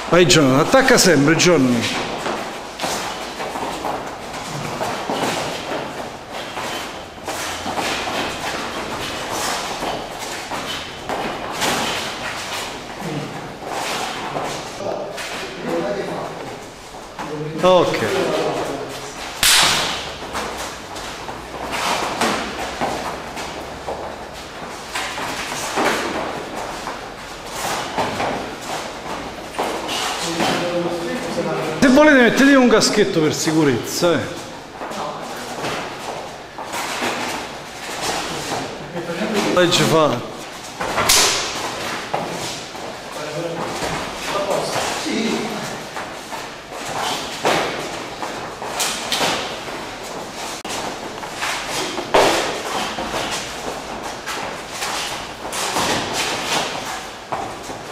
Vai Johnny, attacca sempre Johnny. Ok. Se volete mettetevi un caschetto per sicurezza, L'hai già fatto.